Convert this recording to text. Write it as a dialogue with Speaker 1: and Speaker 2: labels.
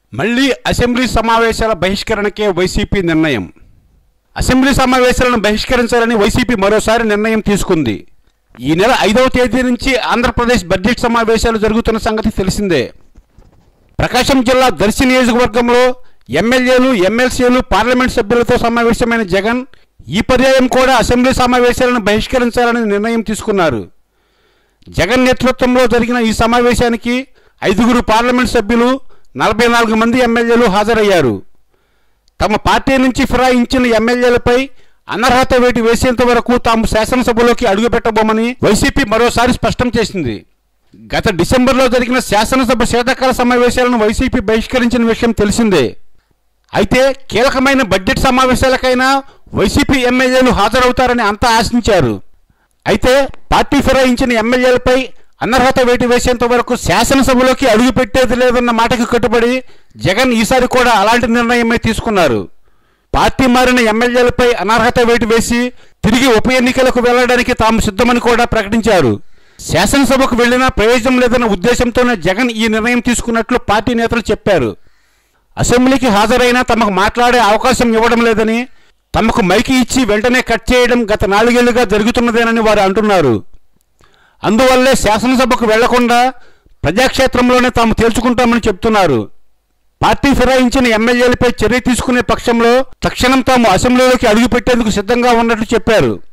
Speaker 1: మళ్లీ అసెంబ్లీ సమావేశాల బహిష్కరణకే వైసీపీ నిర్ణయం. అసెంబ్లీ సమావేశాలను బహిష్కరించాలని వైసీపీ మరోసారి నిర్ణయం తీసుకుంది. ఈ నెల 5వ తేదీ నుంచి ఆంధ్రప్రదేశ్ బడ్జెట్ సమావేశాలు జరుగుతున్న సంగతి తెలిసిందే. ప్రకాశం జిల్లా దర్శి నియోజకవర్గంలో ఎమ్మెల్యేలు, ఎమ్మెల్సీలు, పార్లమెంట్ సభ్యులతో సమావేశమైన జగన్ ఈ పర్యాయం కూడా అసెంబ్లీ సమావేశాలను బహిష్కరించాలని నిర్ణయం తీసుకున్నారు. జగన్ నేతృత్వంలో జరిగిన ఈ సమావేశానికి 5 పార్లమెంట్ సభ్యులు, 44 మంది ఎమ్మెల్యేలు హాజరయ్యారు. తమ పార్టీ నుంచి ఫిరాయించిన ఎమ్మెల్యేలపై అనర్హత వేటు వేసేంత వరకు తాము శాసనసభలోకి అడుగుపెట్టబోమని వైసీపీ మరోసారి స్పష్టం చేసింది. గత డిసెంబర్లో జరిగిన శాసనసభ శీతాకాల సమావేశాలను వైసీపీ బహిష్కరించిన విషయం తెలిసిందే. అయితే కీలకమైన బడ్జెట్ సమావేశాలకైనా వైసీపీ ఎమ్మెల్యేలు హాజరవుతారని అంతా ఆశించారు. అయితే పార్టీ ఫిరాయించిన ఎమ్మెల్యేలపై అనర్హత వేటు వేసేంత వరకు శాసనసభలోకి అడుగుపెట్టేది లేదన్న మాటకు కట్టుబడి జగన్ ఈసారి కూడా అలాంటి నిర్ణయమే తీసుకున్నారు. పార్టీ మారిన ఎమ్మెల్యేలపై అనర్హత వేటు వేసి తిరిగి ఉప ఎన్నికలకు వెళ్లడానికి తాము సిద్ధమని కూడా ప్రకటించారు. శాసనసభకు వెళ్లినా ప్రయోజనం లేదన్న ఉద్దేశంతోనే జగన్ ఈ నిర్ణయం తీసుకున్నట్లు పార్టీ నేతలు చెప్పారు. అసెంబ్లీకి హాజరైనా తమకు మాట్లాడే అవకాశం ఇవ్వడం లేదని, తమకు మైకి ఇచ్చి వెంటనే కట్ చేయడం గత 4 ఏళ్లుగా జరుగుతున్నదేనని వారు అంటున్నారు. అందువల్లే శాసనసభకు వెళ్లకుండా ప్రజాక్షేత్రంలోనే తాము తేల్చుకుంటామని చెబుతున్నారు. పార్టీ ఫిరాయించిన ఎమ్మెల్యేలపై చర్య తీసుకునే పక్షంలో తక్షణం తాము అసెంబ్లీలోకి అడుగుపెట్టేందుకు సిద్ధంగా ఉన్నట్లు చెప్పారు.